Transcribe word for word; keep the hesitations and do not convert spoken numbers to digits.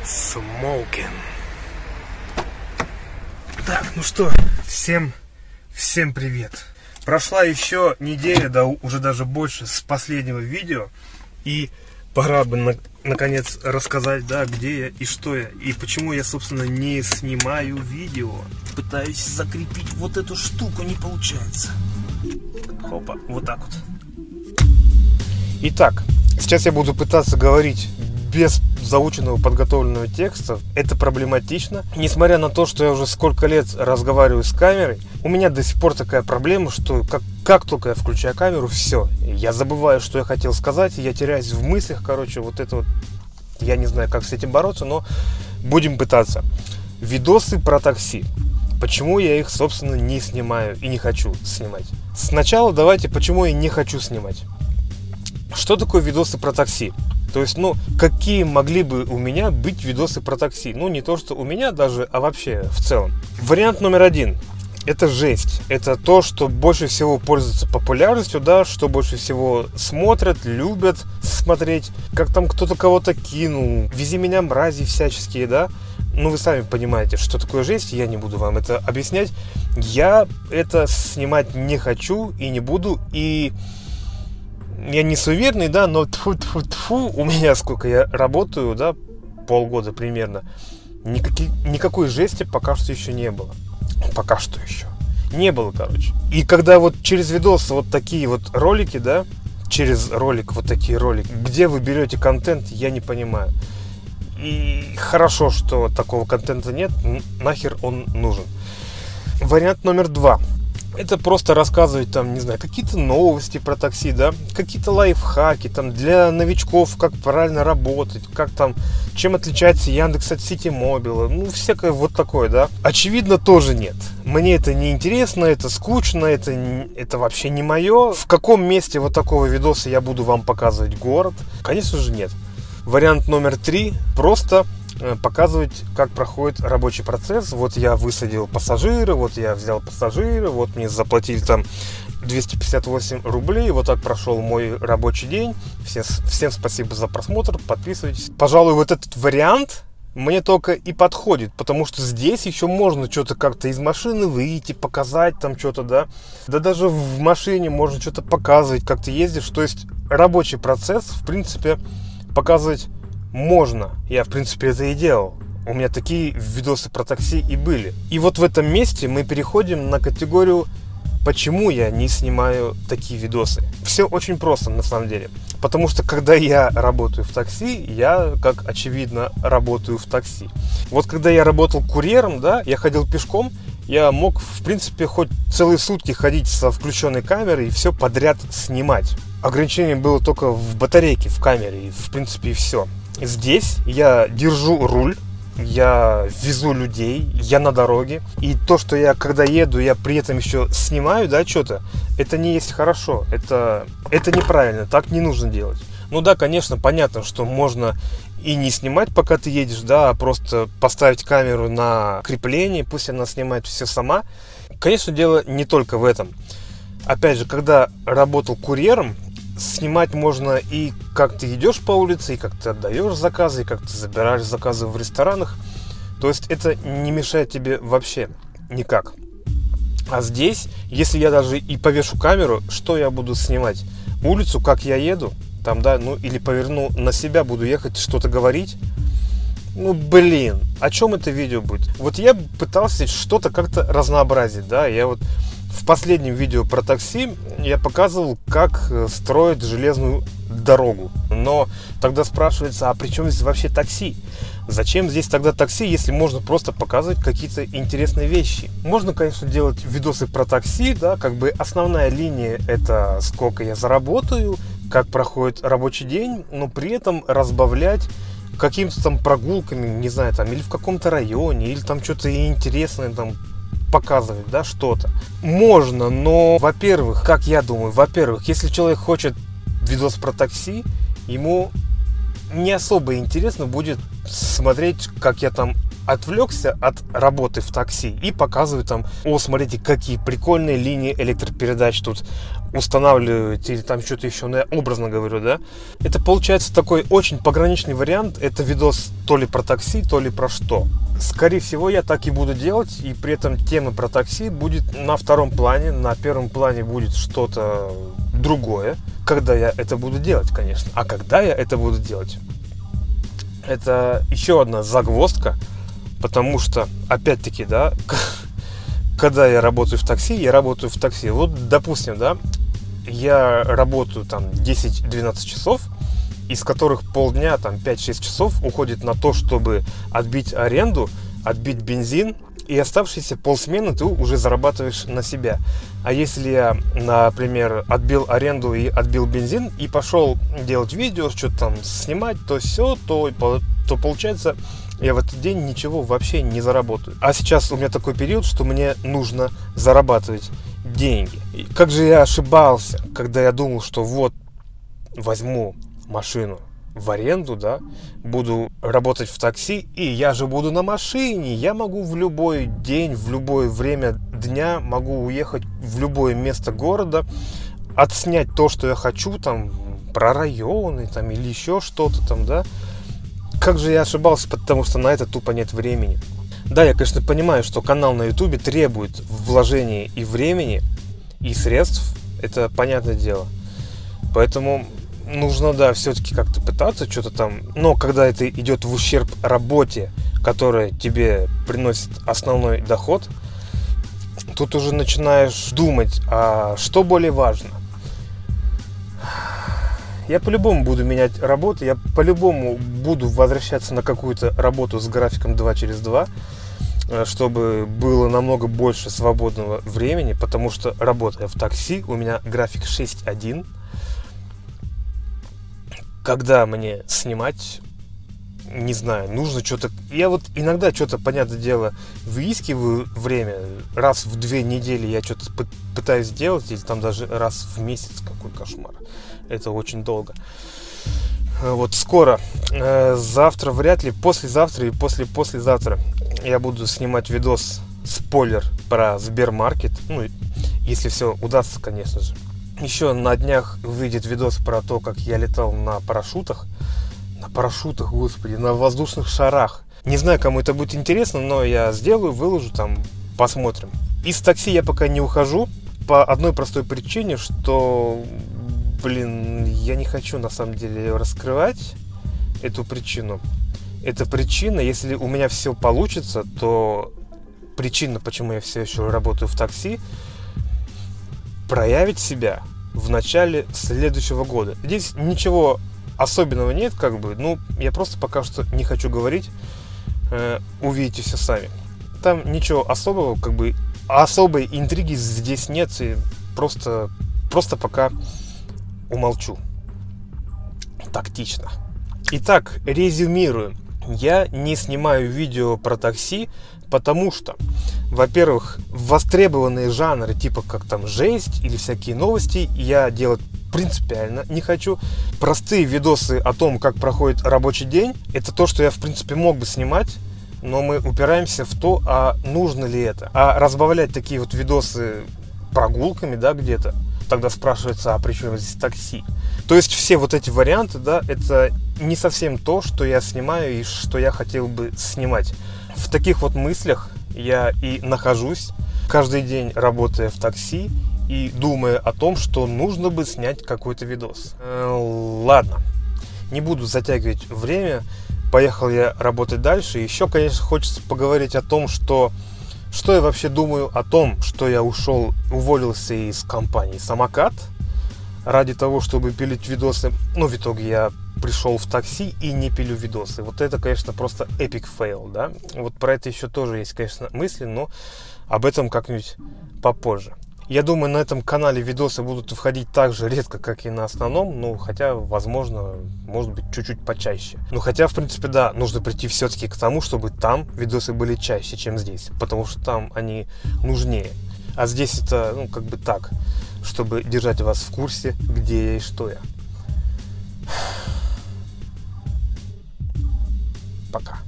Smoking. Так, ну что, всем, всем привет. Прошла еще неделя, да уже даже больше с последнего видео. И пора бы на, наконец рассказать, да, где я и что я. И почему я, собственно, не снимаю видео. Пытаюсь закрепить вот эту штуку, не получается. Хопа, вот так вот. Итак, сейчас я буду пытаться говорить без заученного подготовленного текста. Это проблематично. Несмотря на то, что я уже сколько лет разговариваю с камерой, у меня до сих пор такая проблема, что как, как только я включаю камеру, все. Я забываю, что я хотел сказать, я теряюсь в мыслях, короче, вот это вот. Я не знаю, как с этим бороться, но будем пытаться. Видосы про такси. Почему я их, собственно, не снимаю и не хочу снимать? Сначала давайте, почему я не хочу снимать. Что такое видосы про такси? То есть, ну, какие могли бы у меня быть видосы про такси? Ну, не то, что у меня даже, а вообще в целом. Вариант номер один. Это жесть. Это то, что больше всего пользуется популярностью, да, что больше всего смотрят, любят смотреть. Как там кто-то кого-то кинул. Вези меня, мрази всяческие, да. Ну, вы сами понимаете, что такое жесть. Я не буду вам это объяснять. Я это снимать не хочу и не буду. И... я не суеверный, да, но тьфу-тьфу-тьфу, у меня сколько я работаю, да, полгода примерно, никаких, никакой жести пока что еще не было. Пока что еще. Не было, короче. И когда вот через видосы вот такие вот ролики, да, через ролик вот такие ролики, где вы берете контент, я не понимаю. И хорошо, что такого контента нет, нахер он нужен. Вариант номер два. Это просто рассказывать там, не знаю, какие-то новости про такси, да, какие-то лайфхаки там для новичков, как правильно работать, как там, чем отличается Яндекс от Ситимобила, ну, всякое вот такое, да. Очевидно, тоже нет. Мне это не интересно, это скучно, это, это вообще не мое. В каком месте вот такого видоса я буду вам показывать город? Конечно же, нет. Вариант номер три. Просто показывать, как проходит рабочий процесс. Вот я высадил пассажира, вот я взял пассажира, вот мне заплатили там двести пятьдесят восемь рублей, вот так прошел мой рабочий день. Всем, всем спасибо за просмотр, подписывайтесь. Пожалуй, вот этот вариант мне только и подходит, потому что здесь еще можно что-то как-то из машины выйти, показать там что-то, да. Да даже в машине можно что-то показывать, как ты ездишь. То есть рабочий процесс, в принципе, показывать можно. Я, в принципе, это и делал. У меня такие видосы про такси и были. И вот в этом месте мы переходим на категорию, почему я не снимаю такие видосы. Все очень просто, на самом деле. Потому что, когда я работаю в такси, я, как очевидно, работаю в такси. Вот когда я работал курьером, да, я ходил пешком, я мог, в принципе, хоть целые сутки ходить со включенной камерой и все подряд снимать. Ограничение было только в батарейке, в камере, и, в принципе, и все. Здесь я держу руль, я везу людей, я на дороге. И то, что я, когда еду, я при этом еще снимаю, да, что-то, это не есть хорошо. Это, это неправильно, так не нужно делать. Ну да, конечно, понятно, что можно и не снимать, пока ты едешь, да, а просто поставить камеру на крепление, пусть она снимает все сама. Конечно, дело не только в этом. Опять же, когда работал курьером, снимать можно и как ты идешь по улице, и как ты отдаешь заказы, и как ты забираешь заказы в ресторанах. То есть это не мешает тебе вообще никак. А здесь, если я даже и повешу камеру, что я буду снимать? Улицу, как я еду, там, да, ну или поверну на себя, буду ехать, что-то говорить. Ну, блин, о чем это видео будет? Вот я пытался что-то как-то разнообразить, да, я вот в последнем видео про такси я показывал, как строят железную дорогу. Но тогда спрашивается, а при чем здесь вообще такси? Зачем здесь тогда такси, если можно просто показывать какие-то интересные вещи? Можно, конечно, делать видосы про такси, да, как бы основная линия это сколько я заработаю, как проходит рабочий день, но при этом разбавлять какими-то там прогулками, не знаю, там, или в каком-то районе, или там что-то интересное там показывать, да, что-то. Можно, но, во-первых, как я думаю, во-первых, если человек хочет видос про такси, ему не особо интересно будет смотреть, как я там отвлекся от работы в такси и показываю там: о, смотрите, какие прикольные линии электропередач тут устанавливают, или там что-то еще, ну, я образно говорю, да. Это получается такой очень пограничный вариант. Это видос то ли про такси, то ли про что. Скорее всего, я так и буду делать, и при этом тема про такси будет на втором плане. На первом плане будет что-то другое, когда я это буду делать, конечно. А когда я это буду делать, это еще одна загвоздка, потому что, опять-таки, да, когда я работаю в такси, я работаю в такси. Вот, допустим, да, я работаю там десять-двенадцать часов, из которых полдня, там пять-шесть часов уходит на то, чтобы отбить аренду, отбить бензин, и оставшиеся полсмены ты уже зарабатываешь на себя. А если я, например, отбил аренду и отбил бензин и пошел делать видео, что-то там снимать, то все, то, то получается, я в этот день ничего вообще не заработаю. А сейчас у меня такой период, что мне нужно зарабатывать деньги. И как же я ошибался, когда я думал, что вот возьму машину в аренду, да, буду работать в такси, и я же буду на машине, я могу в любой день, в любое время дня могу уехать в любое место города, отснять то, что я хочу, там, про районы, там, или еще что-то там, да. Как же я ошибался, потому что на это тупо нет времени. Да, я, конечно, понимаю, что канал на ютубе требует вложения и времени, и средств, это понятное дело. Поэтому нужно, да, все-таки как-то пытаться что-то там. Но когда это идет в ущерб работе, которая тебе приносит основной доход, тут уже начинаешь думать, а что более важно. Я по-любому буду менять работу, я по-любому буду возвращаться на какую-то работу с графиком два через два, чтобы было намного больше свободного времени, потому что, работая в такси, у меня график шесть один. Когда мне снимать, не знаю, нужно что-то... Я вот иногда что-то, понятное дело, выискиваю время. Раз в две недели я что-то пытаюсь сделать, или там даже раз в месяц. Какой кошмар. Это очень долго. Вот скоро, э, завтра вряд ли, послезавтра и после-послезавтра я буду снимать видос, спойлер, про Сбермаркет. Ну, если все удастся, конечно же. Еще на днях выйдет видос про то, как я летал на парашютах. На парашютах, господи, на воздушных шарах. Не знаю, кому это будет интересно, но я сделаю, выложу там, посмотрим. Из такси я пока не ухожу по одной простой причине, что, блин, я не хочу на самом деле раскрывать эту причину. Эта причина, если у меня все получится, то причина, почему я все еще работаю в такси, проявить себя в начале следующего года. Здесь ничего особенного нет, как бы, ну, я просто пока что не хочу говорить, э, увидите все сами. Там ничего особого, как бы, особой интриги здесь нет, и просто, просто пока умолчу. Тактично. Итак, резюмирую. Я не снимаю видео про такси, потому что, во-первых, востребованные жанры, типа как там жесть или всякие новости, я делать принципиально не хочу. Простые видосы о том, как проходит рабочий день, это то, что я, в принципе, мог бы снимать, но мы упираемся в то, а нужно ли это. А разбавлять такие вот видосы прогулками, да, где-то, тогда спрашивается, а при чем здесь такси? То есть все вот эти варианты, да, это не совсем то, что я снимаю и что я хотел бы снимать. В таких вот мыслях я и нахожусь, каждый день работая в такси и думая о том, что нужно бы снять какой-то видос. Э, ладно, не буду затягивать время, поехал я работать дальше. Еще, конечно, хочется поговорить о том, что, что я вообще думаю о том, что я ушел, уволился из компании «Самокат» ради того, чтобы пилить видосы. Но в итоге я пришел в такси и не пилю видосы. Вот это, конечно, просто эпик фейл, да. Вот про это еще тоже есть, конечно, мысли, но об этом как-нибудь попозже. Я думаю, на этом канале видосы будут выходить так же редко, как и на основном, ну, хотя, возможно, может быть, чуть-чуть почаще. Ну, хотя, в принципе, да, нужно прийти все-таки к тому, чтобы там видосы были чаще, чем здесь, потому что там они нужнее. А здесь это, ну, как бы так, чтобы держать вас в курсе, где я и что я. Пока.